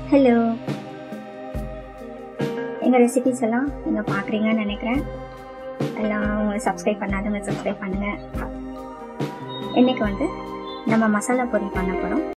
Hello, எங்கள் recipes எல்லாம் நீங்கள் பார்க்குறீங்கன்னு நினைக்கிறேன். எல்லாம் சப்ஸ்கிரைப் பண்ணாதவங்க சப்ஸ்கிரைப் பண்ணுங்கள். இன்றைக்கி நம்ம மசாலா பொரி பண்ண போகிறோம்.